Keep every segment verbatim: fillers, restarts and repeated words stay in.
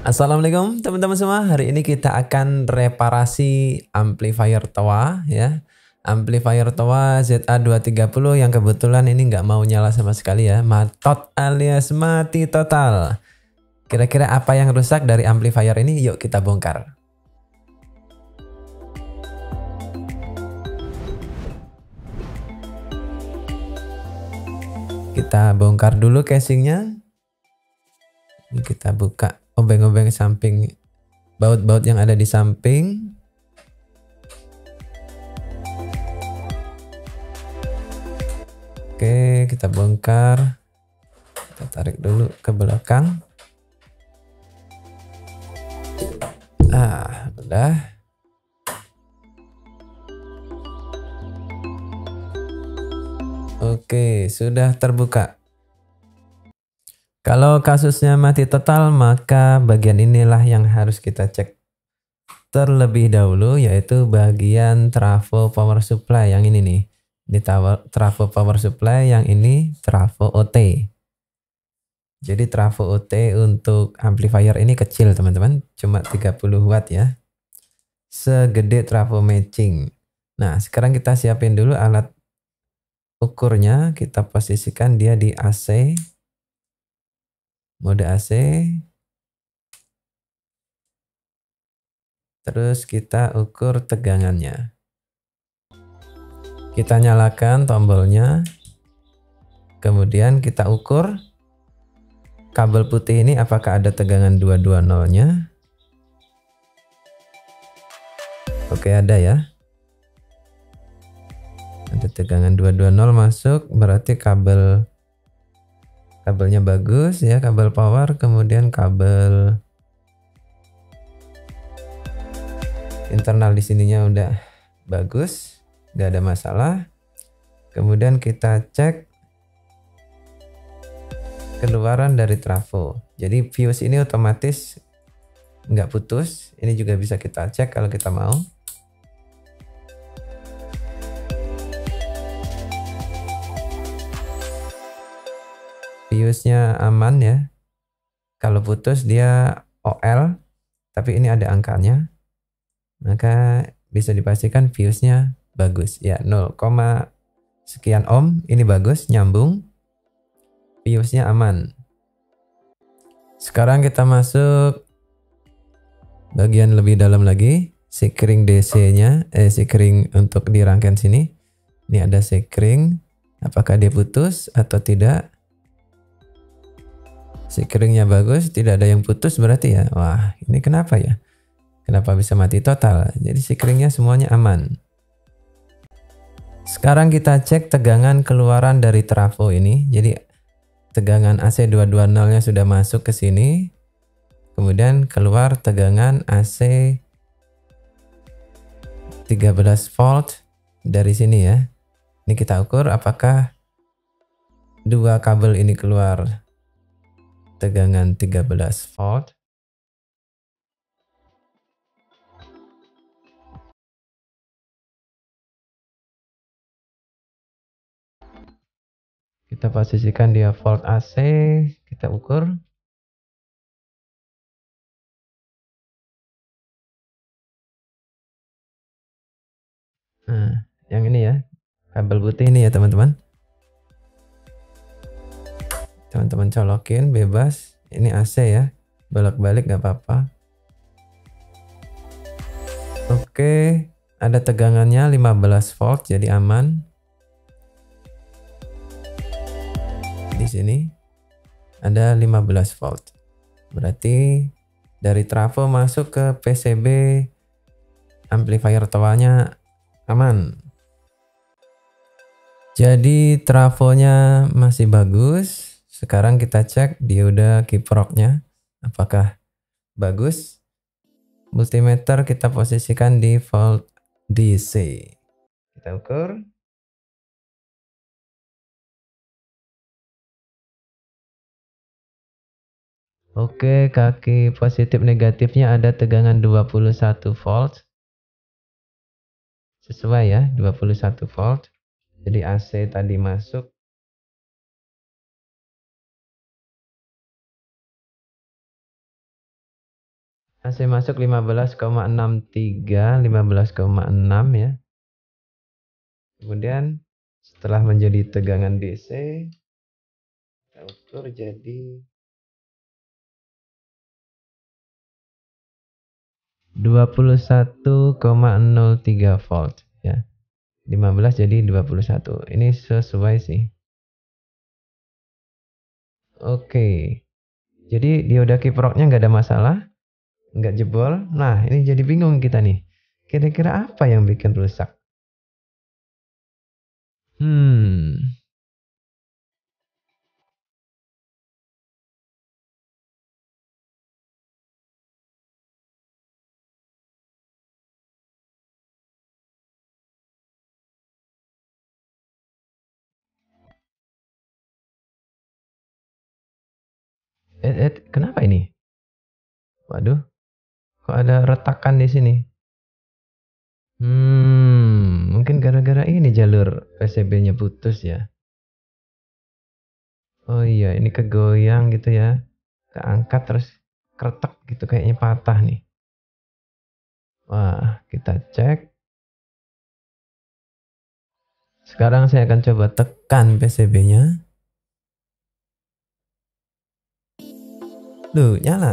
Assalamualaikum teman-teman semua. Hari ini kita akan reparasi amplifier Towa ya. Amplifier Towa Z A dua tiga nol yang kebetulan ini nggak mau nyala sama sekali ya. Matot alias mati total. Kira-kira apa yang rusak dari amplifier ini? Yuk kita bongkar. Kita bongkar dulu casingnya. Ini kita buka obeng-obeng samping, baut-baut yang ada di samping. Oke, kita bongkar. Kita tarik dulu ke belakang. Ah, udah. Oke, sudah terbuka. Kalau kasusnya mati total, maka bagian inilah yang harus kita cek terlebih dahulu, yaitu bagian trafo power supply yang ini nih. Ini trafo power supply, yang ini trafo O T. Jadi trafo O T untuk amplifier ini kecil teman-teman, cuma tiga puluh watt ya. Segede trafo matching. Nah, sekarang kita siapin dulu alat ukurnya, kita posisikan dia di A C. Mode A C. Terus kita ukur tegangannya. Kita nyalakan tombolnya. Kemudian kita ukur kabel putih ini apakah ada tegangan dua dua nol-nya. Oke, ada ya. Ada tegangan dua dua nol masuk, berarti kabel kabelnya bagus ya, kabel power. Kemudian kabel internal di sininya udah bagus, nggak ada masalah. Kemudian kita cek keluaran dari trafo. Jadi fuse ini otomatis nggak putus. Ini juga bisa kita cek kalau kita mau. Fuse-nya aman ya. Kalau putus dia O L, tapi ini ada angkanya, maka bisa dipastikan fuse-nya bagus ya. nol, sekian ohm, ini bagus, nyambung, fuse-nya aman. Sekarang kita masuk bagian lebih dalam lagi, sekring D C-nya, eh sekring untuk di rangkaian sini. Ini ada sekring, apakah dia putus atau tidak? Sekringnya bagus, tidak ada yang putus berarti ya. Wah, ini kenapa ya? Kenapa bisa mati total? Jadi sekringnya semuanya aman. Sekarang kita cek tegangan keluaran dari trafo ini. Jadi tegangan A C dua dua nol-nya sudah masuk ke sini. Kemudian keluar tegangan A C tiga belas volt dari sini ya. Ini kita ukur apakah dua kabel ini keluar tegangan tiga belas volt. Kita posisikan dia volt A C, kita ukur. Nah, yang ini ya, kabel putih ini ya teman-teman. Teman-teman colokin bebas. Ini A C ya, bolak-balik gak apa-apa. Oke, ada tegangannya lima belas volt, jadi aman. Di sini ada lima belas volt. Berarti dari trafo masuk ke P C B amplifier Towa-nya aman. Jadi trafonya masih bagus. Sekarang kita cek dioda kiproknya apakah bagus. Multimeter kita posisikan di volt D C. Kita ukur. Oke, kaki positif negatifnya ada tegangan dua puluh satu volt. Sesuai ya, dua puluh satu volt. Jadi A C tadi masuk. A C masuk lima belas koma enam tiga, lima belas koma enam ya. Kemudian setelah menjadi tegangan D C, kita ukur jadi dua puluh satu koma nol tiga volt ya. lima belas jadi dua puluh satu. Ini sesuai sih. Oke. Jadi dioda kiproknya nggak ada masalah, nggak jebol. Nah, ini jadi bingung kita nih. Kira-kira apa yang bikin rusak? Hmm. Eh, eh, kenapa ini? Waduh, kok ada retakan di sini? Hmm, mungkin gara-gara ini jalur P C B-nya putus ya. Oh iya, ini kegoyang gitu ya. Keangkat terus kretek gitu kayaknya patah nih. Wah, kita cek. Sekarang saya akan coba tekan P C B-nya. Tuh, nyala.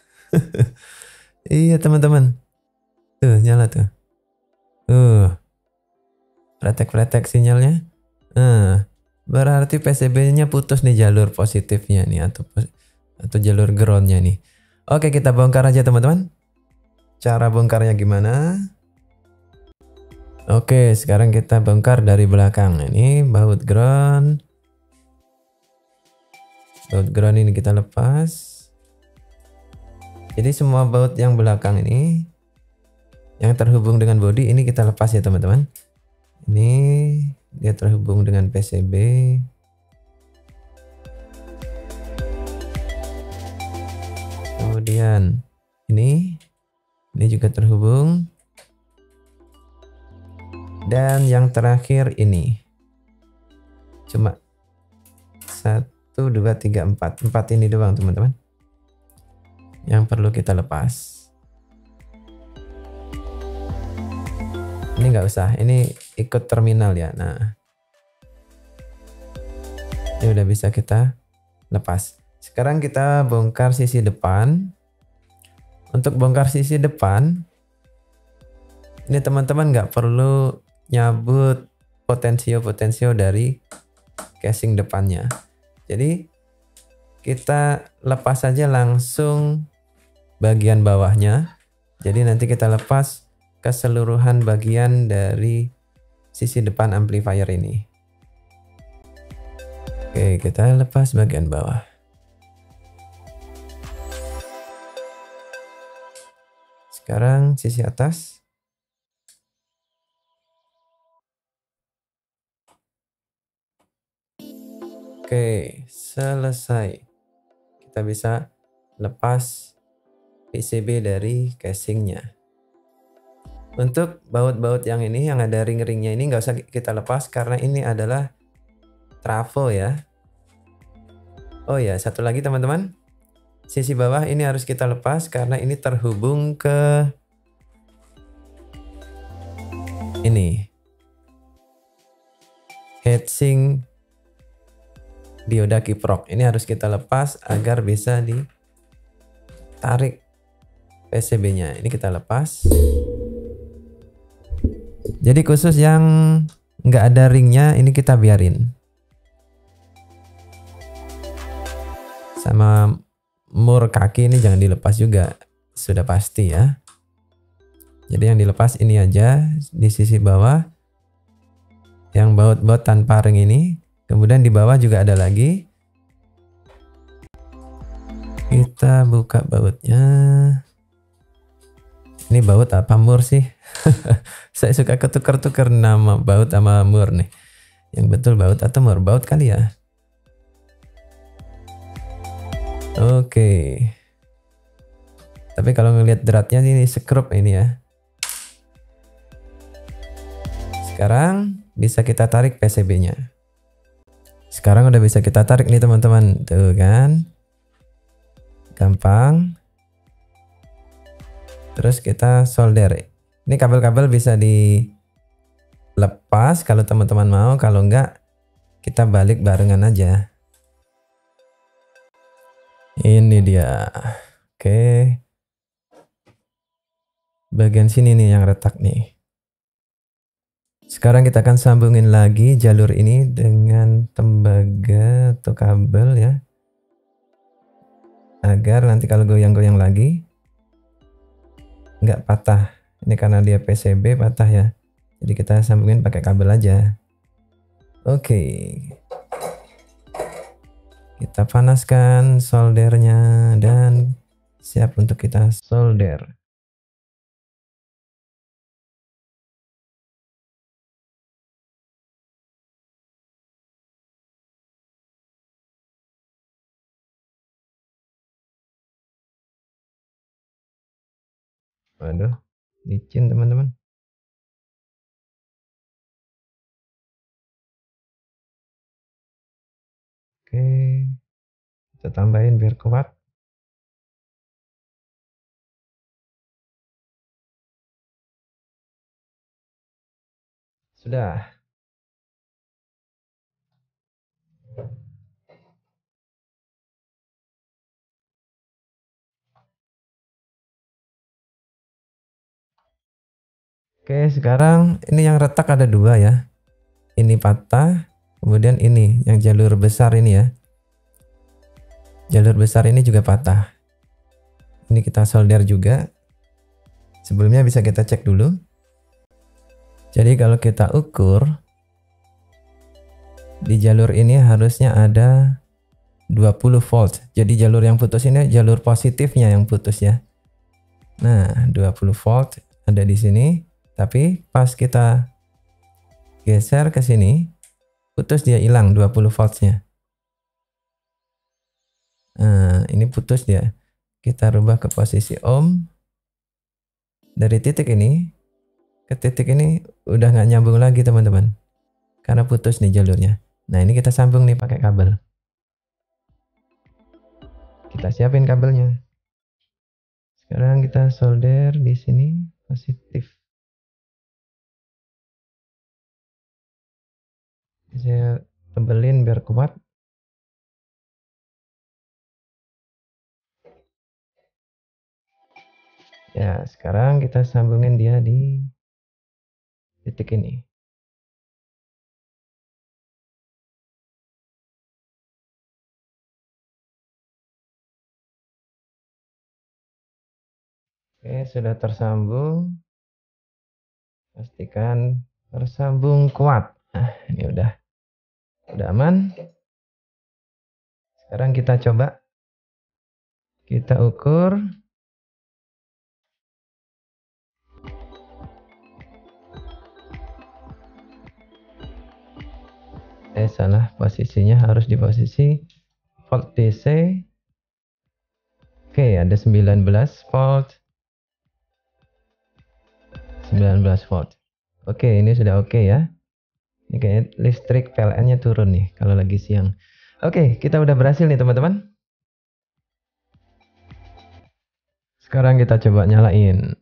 Iya, teman-teman. Tuh, nyala tuh. Tuh. Pretek-pretek sinyalnya. Nah, berarti P C B-nya putus nih jalur positifnya nih atau atau jalur ground-nya nih. Oke, kita bongkar aja teman-teman. Cara bongkarnya gimana? Oke, sekarang kita bongkar dari belakang. Ini baut ground. Baut ground ini kita lepas. Jadi semua baut yang belakang ini yang terhubung dengan bodi ini kita lepas ya teman-teman. Ini dia terhubung dengan P C B. Kemudian ini ini juga terhubung. Dan yang terakhir ini cuma satu, dua, tiga, empat. Empat ini doang teman-teman yang perlu kita lepas. Ini nggak usah, ini ikut terminal ya. Nah, ini udah bisa kita lepas. Sekarang kita bongkar sisi depan. Untuk bongkar sisi depan, ini teman-teman nggak perlu nyabut potensio-potensio dari casing depannya. Jadi kita lepas saja langsung bagian bawahnya. Jadi nanti kita lepas keseluruhan bagian dari sisi depan amplifier ini. Oke, kita lepas bagian bawah. Sekarang sisi atas. Oke, selesai. Kita bisa lepas P C B dari casingnya. Untuk baut-baut yang ini yang ada ring-ringnya ini nggak usah kita lepas karena ini adalah trafo ya. Oh ya, satu lagi teman-teman. Sisi bawah ini harus kita lepas karena ini terhubung ke ini. Heatsink dioda kiprok. Ini harus kita lepas agar bisa ditarik P C B-nya. Ini kita lepas. Jadi khusus yang nggak ada ringnya ini kita biarin. Sama mur kaki ini jangan dilepas juga. Sudah pasti ya. Jadi yang dilepas ini aja di sisi bawah. Yang baut-baut tanpa ring ini. Kemudian di bawah juga ada lagi. Kita buka bautnya. Ini baut apa mur sih? Saya suka ketukar-tukar nama baut sama mur nih. Yang betul baut atau mur? Baut kali ya. Oke. Tapi kalau ngelihat dratnya ini skrup ini ya. Sekarang bisa kita tarik P C B-nya. Sekarang udah bisa kita tarik nih teman-teman. Tuh kan. Gampang. Terus kita solder. Ini kabel-kabel bisa dilepas kalau teman-teman mau, kalau enggak kita balik barengan aja. Ini dia. Oke. Bagian sini nih yang retak nih. Sekarang kita akan sambungin lagi jalur ini dengan tembaga atau kabel ya. Agar nanti kalau goyang-goyang lagi nggak patah. Ini karena dia P C B patah ya. Jadi kita sambungin pakai kabel aja. Oke. Kita panaskan soldernya dan siap untuk kita solder. Waduh, licin teman-teman. Oke, kita tambahin biar kuat. Sudah. Oke, sekarang ini yang retak ada dua ya. Ini patah, kemudian ini yang jalur besar ini ya. Jalur besar ini juga patah. Ini kita solder juga. Sebelumnya bisa kita cek dulu. Jadi kalau kita ukur di jalur ini harusnya ada dua puluh volt. Jadi jalur yang putus ini jalur positifnya yang putus ya. Nah, dua puluh volt ada di sini. Tapi pas kita geser ke sini, putus dia hilang dua puluh voltsnya. Nah, ini putus dia. Kita rubah ke posisi ohm. Dari titik ini ke titik ini udah nggak nyambung lagi teman-teman. Karena putus nih jalurnya. Nah, ini kita sambung nih pakai kabel. Kita siapin kabelnya. Sekarang kita solder di sini positif. Saya tebelin biar kuat. Ya, sekarang kita sambungin dia di titik ini. Oke, sudah tersambung. Pastikan tersambung kuat. Nah, ini udah udah aman. Sekarang kita coba. Kita ukur. Eh, salah. Posisinya harus di posisi volt D C. Oke, ada sembilan belas volt. sembilan belas volt. Oke, ini sudah oke ya. Ini kayak listrik P L N-nya turun nih kalau lagi siang. Oke, kita udah berhasil nih teman-teman. Sekarang kita coba nyalain.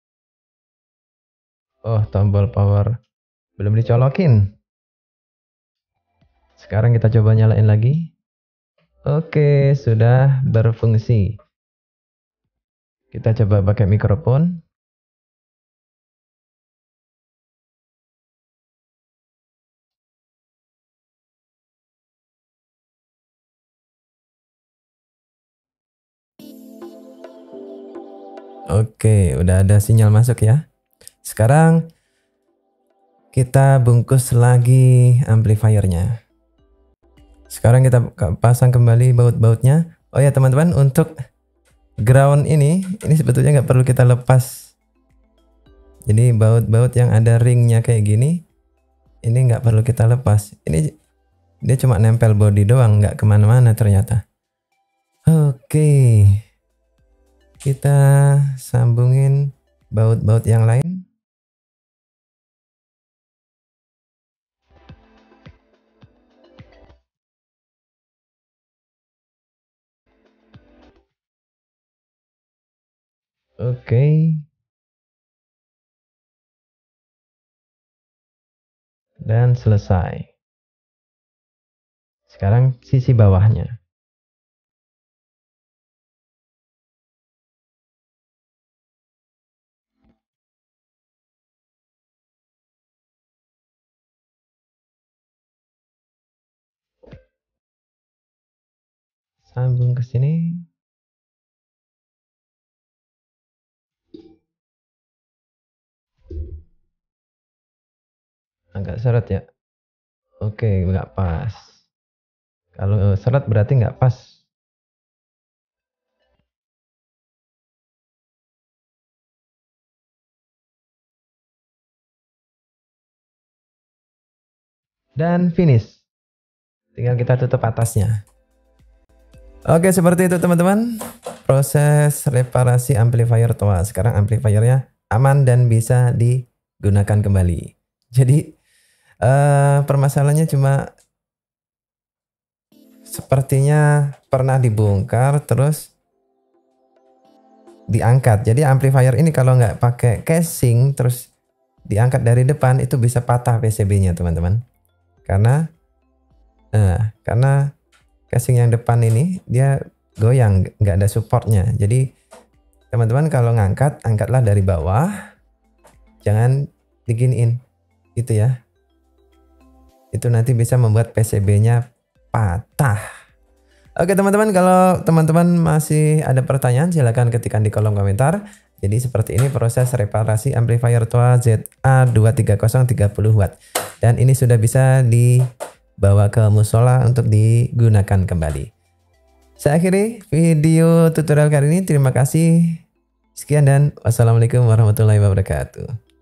Oh, tombol power belum dicolokin. Sekarang kita coba nyalain lagi. Oke, sudah berfungsi. Kita coba pakai mikrofon. Oke, udah ada sinyal masuk ya. Sekarang kita bungkus lagi amplifiernya. Sekarang kita pasang kembali baut-bautnya. Oh ya teman-teman, untuk ground ini, ini sebetulnya nggak perlu kita lepas. Jadi baut-baut yang ada ringnya kayak gini, ini nggak perlu kita lepas. Ini dia cuma nempel body doang, nggak kemana-mana ternyata. Oke, kita sambungin baut-baut yang lain. Oke. Dan selesai. Sekarang sisi bawahnya. Sambung ke sini. Agak seret ya. Oke, nggak pas. Kalau seret berarti nggak pas. Dan finish. Tinggal kita tutup atasnya. Oke, seperti itu teman-teman. Proses reparasi amplifier T O A. Sekarang amplifiernya aman dan bisa digunakan kembali. Jadi uh, permasalahannya cuma sepertinya pernah dibongkar terus diangkat. Jadi amplifier ini kalau nggak pakai casing terus diangkat dari depan itu bisa patah P C B-nya teman-teman. Karena nah, karena casing yang depan ini dia goyang, nggak ada supportnya. Jadi teman-teman kalau ngangkat, angkatlah dari bawah, jangan diginiin gitu ya. Itu nanti bisa membuat P C B-nya patah. Oke teman-teman, kalau teman-teman masih ada pertanyaan silahkan ketikkan di kolom komentar. Jadi seperti ini proses reparasi amplifier T O A Z A dua tiga nol tiga puluh watt. Dan ini sudah bisa dibawa ke musola untuk digunakan kembali. Saya akhiri video tutorial kali ini. Terima kasih. Sekian dan wassalamualaikum warahmatullahi wabarakatuh.